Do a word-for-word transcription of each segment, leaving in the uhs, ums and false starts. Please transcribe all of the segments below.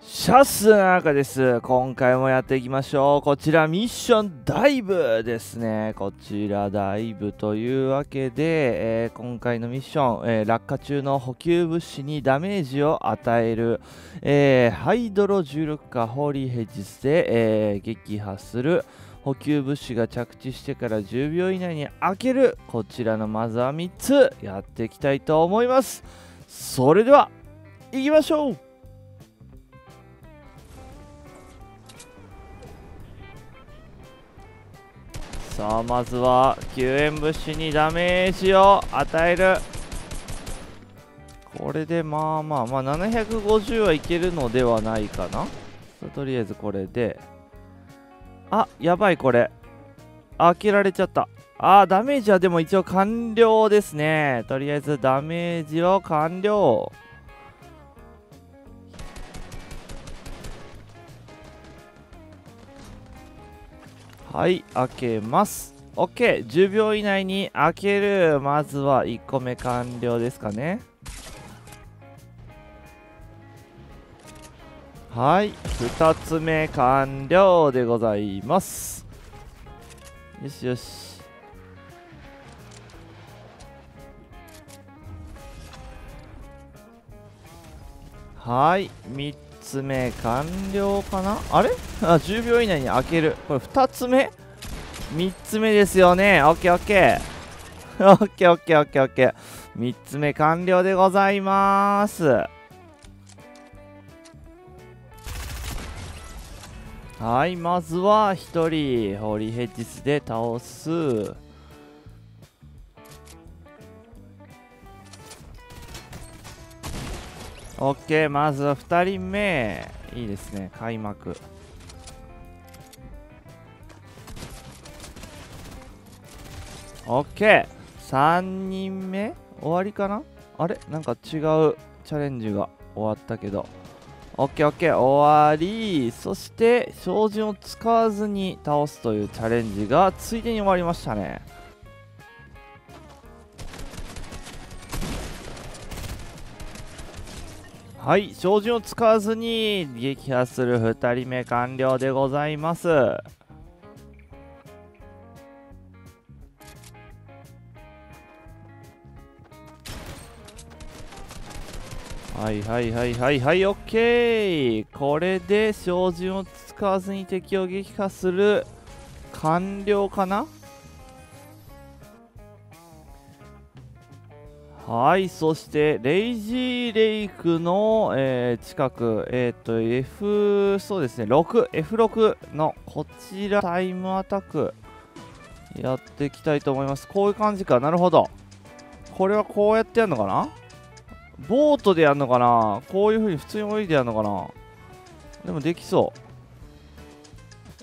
シャスな中です。今回もやっていきましょう。こちらミッションダイブですね。こちらダイブというわけで、えー今回のミッション、えー落下中の補給物資にダメージを与える、えーハイドロじゅうろくかホーリーヘッジスで、えー撃破する。補給物資が着地してからじゅうびょう以内に開ける。こちらのまずはみっつやっていきたいと思います。それでは行きましょう。さあまずは救援物資にダメージを与える。これでまあまあまあななひゃくごじゅうはいけるのではないかな。さあとりあえずこれで、あ、やばい、これ開けられちゃった。あー、ダメージはでも一応完了ですね。とりあえずダメージを完了。はい、開けます。 OK、 じゅうびょう以内に開ける。まずはいっこめ完了ですかね。はい、ふたつめ完了でございます。よしよし。はい、みっつめ完了かな。あれあ、じゅうびょう以内に開ける。これふたつめ ?みっ つ目ですよね。オッケーオッケー。オッケーオッケーオッケーオッケー。みっつめ完了でございます。はい、まずはひとりホーリーヘッジスで倒す。オッケー、まずはふたりめ。いいですね、開幕。オッケー、さんにんめ終わりかな。あれなんか違うチャレンジが終わったけど。オッケーオッケー、終わり。そして照準を使わずに倒すというチャレンジがついでに終わりましたね。はい、照準を使わずに撃破するふたりめ完了でございます。はいはいはいはいはい、オッケー。これで照準を使わずに敵を撃破する完了かな。はい、そしてレイジーレイクの、えー近く、えっ、と F そうですね ろくエフろく のこちらタイムアタックやっていきたいと思います。こういう感じか。なるほど。これはこうやってやるのかな。ボートでやるのかな。こういう風に普通に泳いでやるのかな。でもできそう。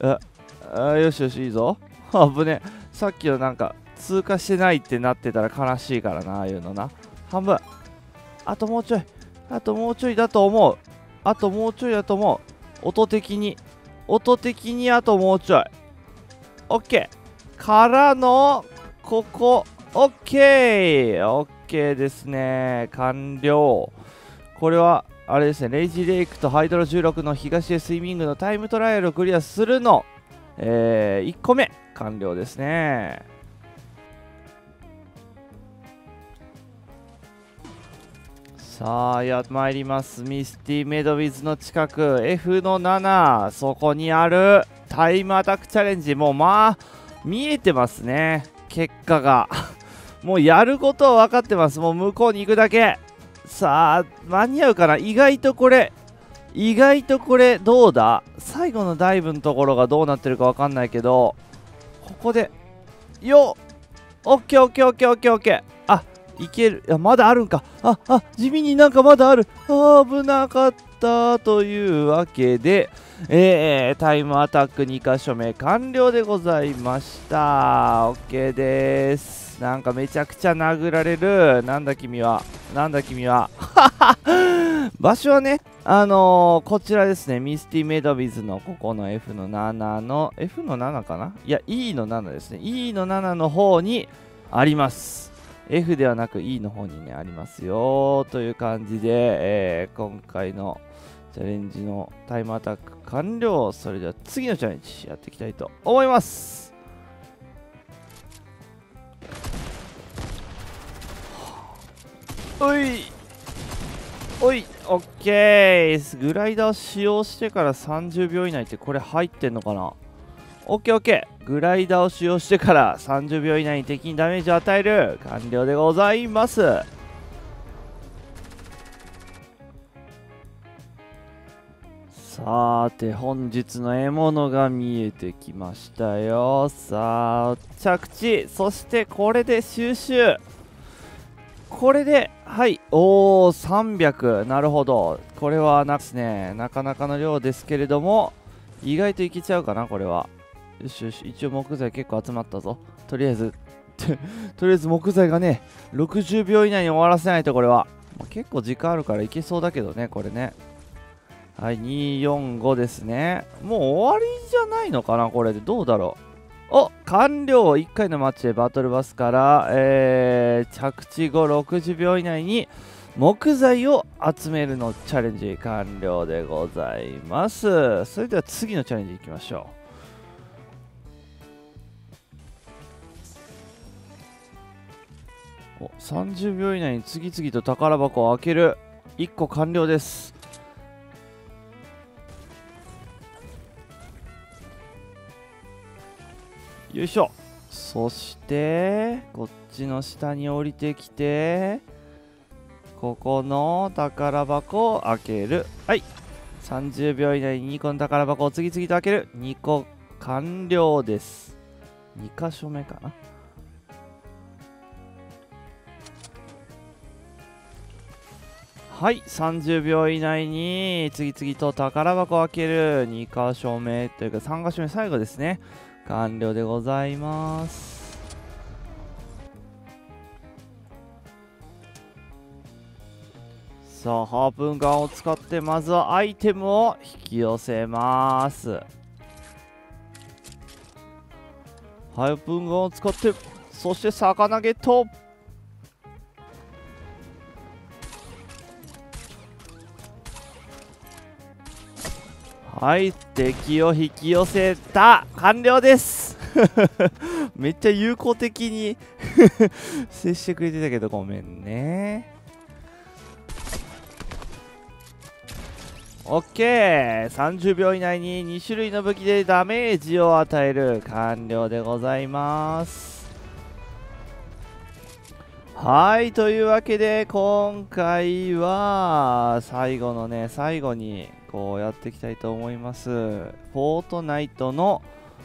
えあ、よしよし、いいぞ。危ね。さっきのなんか通過してないってなってたら悲しいからな、ああいうのな。半分。あともうちょい。あともうちょいだと思う。あともうちょいだと思う。音的に。音的にあともうちょい。オッケー。からの、ここ。オッケー。オッケーですね。完了。これは、あれですね。レイジーレイクとハイドロじゅうろくの東へスイミングのタイムトライアルをクリアするの。えー、いっこめ。完了ですね。さあ、やってまいります。ミスティメドウィズの近く、エフ のなな、そこにあるタイムアタックチャレンジ。もうまあ、見えてますね。結果が。もうやることは分かってます。もう向こうに行くだけ。さあ、間に合うかな。意外とこれ、意外とこれ、どうだ。最後のダイブのところがどうなってるか分かんないけど、ここで、よっ、オッケーオッケーオッケーオッケーオッケー。あ、いける。いや、まだあるんか。あ、あ、地味になんかまだある。あ、危なかったというわけで、えー、タイムアタックにかしょめ完了でございました。 OK です。なんかめちゃくちゃ殴られる。なんだ君は。なんだ君は。場所はね、あのー、こちらですね。ミスティメドウィズのここの エフ のななの エフ のななかな。いや E のななですね。 E のななの方にあります。 F ではなく E の方にねありますよという感じで、えー、今回のチャレンジのタイムアタック完了。それでは次のチャレンジやっていきたいと思います。おいおい、オッケー。グライダー使用してからさんじゅうびょう以内ってこれ入ってんのかな。オッケーオッケー。グライダーを使用してからさんじゅうびょう以内に敵にダメージを与える。完了でございます。さて本日の獲物が見えてきましたよ。さあ着地、そしてこれで収集。これではいおおさんびゃく。なるほど、これはなですね、なかなかの量ですけれども意外といけちゃうかな。これはよしよし、一応木材結構集まったぞ。とりあえずとりあえず木材がねろくじゅうびょう以内に終わらせないと。これは、まあ、結構時間あるからいけそうだけどね、これね。はい、によんごですね。もう終わりじゃないのかな、これで。どうだろう。お、完了。いっかいのマッチでバトルバスから、えー、着地後ろくじゅうびょう以内に木材を集めるのチャレンジ完了でございます。それでは次のチャレンジいきましょう。お、さんじゅうびょう以内に次々と宝箱を開ける。いっこ完了です。よいしょ。そしてこっちの下に降りてきて、ここの宝箱を開ける。はい、さんじゅうびょう以内ににこの宝箱を次々と開ける。にこ完了です。に箇所目かな。はい、さんじゅうびょう以内に次々と宝箱を開ける。に箇所目というかさん箇所目最後ですね。完了でございます。さあハープンガンを使ってまずはアイテムを引き寄せます。ハープンガンを使って、そして魚ゲット。はい、敵を引き寄せた。完了ですめっちゃ友好的に接してくれてたけどごめんね。オッケー。さんじゅうびょう以内にに種類の武器でダメージを与える。完了でございます。はい、というわけで今回は最後のね最後にこうやっていきたいと思います。フォートナイトの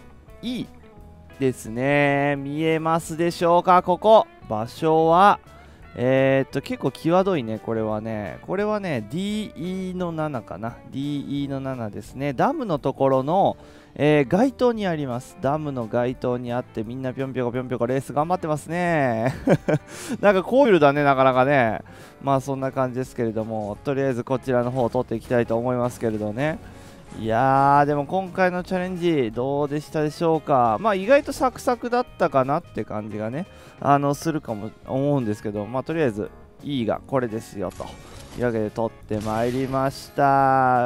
E ですね。見えますでしょうか。ここ場所はえー、っと結構際どいね。これはねこれはね ディーイー のななかな。 ディーイー のななですね。ダムのところの、えー、街灯にあります。ダムの街灯にあって、みんなぴょんぴょこぴょんぴょこレース頑張ってますねなんかコイルだね、なかなかね。まあそんな感じですけれども、とりあえずこちらの方を取っていきたいと思いますけれどね。いやーでも今回のチャレンジどうでしたでしょうか。まあ意外とサクサクだったかなって感じがねあのするかも思うんですけど、まあとりあえず E がこれですよというわけで取ってまいりました。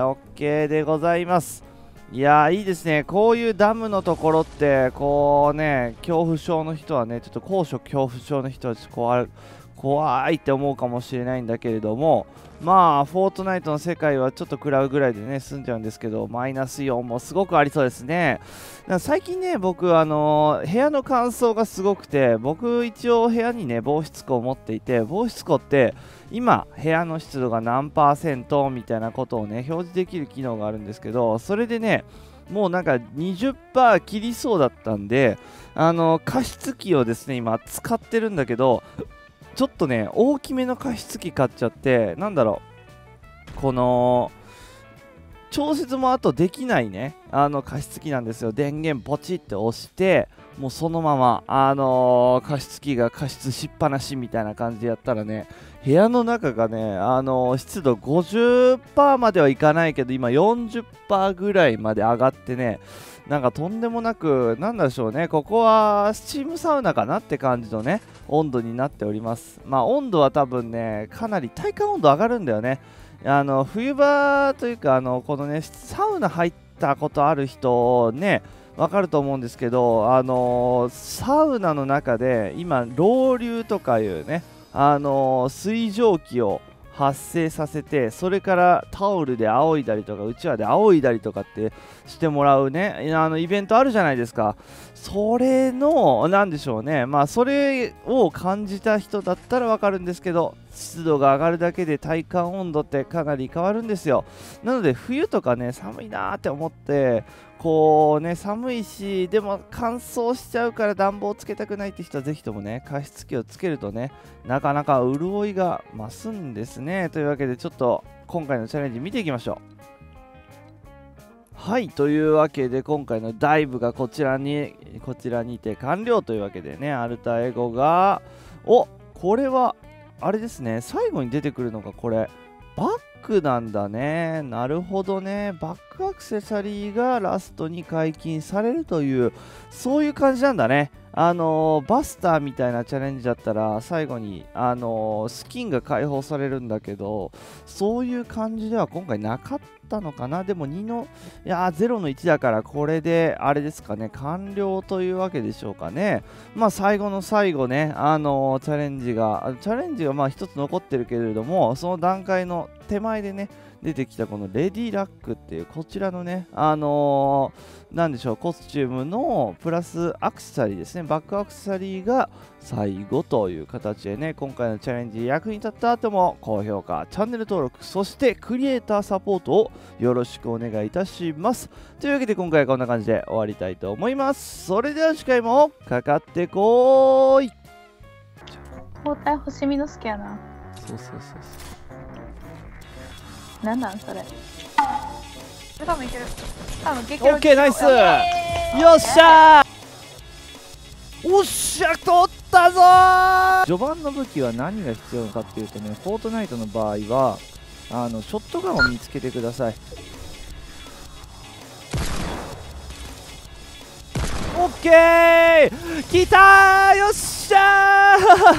OK でございます。いやーいいですね。こういうダムのところってこうね恐怖症の人はねちょっと高所恐怖症の人はちょっと怖い怖いって思うかもしれないんだけれども、まあフォートナイトの世界はちょっと食らうぐらいでね済んじゃうんですけど、マイナスよんもすごくありそうですね。だから最近ね僕あのー、部屋の乾燥がすごくて、僕一応部屋にね防湿庫を持っていて、防湿庫って今部屋の湿度が何パーセントみたいなことをね表示できる機能があるんですけど、それでねもうなんか にじゅっパーセント 切りそうだったんで、あのー、加湿器をですね今使ってるんだけど、ちょっとね大きめの加湿器買っちゃって、なんだろうこの調節もあとできないねあの加湿器なんですよ。電源ポチって押してもうそのままあのー、加湿器が加湿しっぱなしみたいな感じでやったらね、部屋の中がねあのー、湿度 ごじゅっパーセント まではいかないけど今 よんじゅっパーセント ぐらいまで上がってね、なんかとんでもなくなんでしょうね、ここはスチームサウナかなって感じのね温度になっております。まあ温度は多分ねかなり体感温度上がるんだよね。 あの冬場というか、あのこのねサウナ入ったことある人ねわかると思うんですけど、あのサウナの中で今ロウリュとかいうね、あの水蒸気を発生させて、それからタオルで仰いだりとかうちわで仰いだりとかってしてもらうね、あのイベントあるじゃないですか。それのなんでしょうね、まあそれを感じた人だったらわかるんですけど、湿度が上がるだけで体感温度ってかなり変わるんですよ。なので冬とかね寒いなーって思って、こうね寒いしでも乾燥しちゃうから暖房つけたくないって人はぜひともね加湿器をつけるとね、なかなか潤いが増すんですね。というわけでちょっと今回のチャレンジ見ていきましょう。はい、というわけで今回のダイブがこちらにこちらにて完了というわけでね、アルタエゴがおこれはあれですね、最後に出てくるのがこれバックなんだね。なるほどね、バックアクセサリーがラストに解禁されるというそういう感じなんだね。あのー、バスターみたいなチャレンジだったら最後に、あのー、スキンが解放されるんだけど、そういう感じでは今回なかったのかな。でもにのいやーゼロのいちだからこれであれですかね、完了というわけでしょうかね。まあ最後の最後ね、あのー、チャレンジがチャレンジがまあ一つ残ってるけれども、その段階の手前でね出てきたこのレディラックっていうこちらのね、あのー、なんでしょう、コスチュームのプラスアクセサリーですね、バックアクセサリーが最後という形でね、今回のチャレンジ役に立った後も高評価、チャンネル登録、そしてクリエイターサポートをよろしくお願いいたします。というわけで今回はこんな感じで終わりたいと思います。それでは次回もかかってこーい。 包帯星見の好きやな。 そうそうそうそう。 なんなんそれ。多分いける。多分激オッケー、ナイス。よっしゃー。おっしゃ、取ったぞー。序盤の武器は何が必要かっていうとね、フォートナイトの場合はあのショットガンを見つけてください。オッケー、きたー、よっしゃー